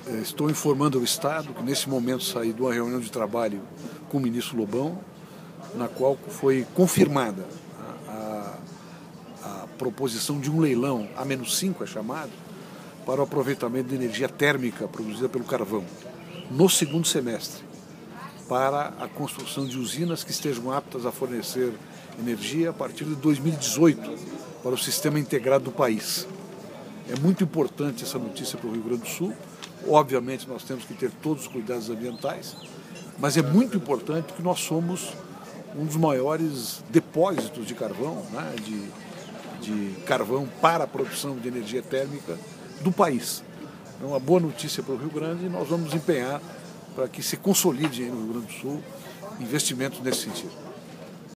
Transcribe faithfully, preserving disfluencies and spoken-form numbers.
Estou informando ao Estado que nesse momento saí de uma reunião de trabalho com o ministro Lobão, na qual foi confirmada a, a, a proposição de um leilão, A menos cinco é chamado, para o aproveitamento de energia térmica produzida pelo carvão, no segundo semestre, para a construção de usinas que estejam aptas a fornecer energia a partir de dois mil e dezoito para o sistema integrado do país. É muito importante essa notícia para o Rio Grande do Sul. Obviamente nós temos que ter todos os cuidados ambientais, mas é muito importante que nós somos um dos maiores depósitos de carvão, né, de, de carvão para a produção de energia térmica do país. É uma boa notícia para o Rio Grande e nós vamos empenhar para que se consolide no Rio Grande do Sul investimentos nesse sentido.